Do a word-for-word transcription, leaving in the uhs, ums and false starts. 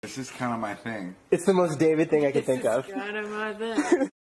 This is kind of my thing. It's the most David thing I could think This of. is kind of my thing.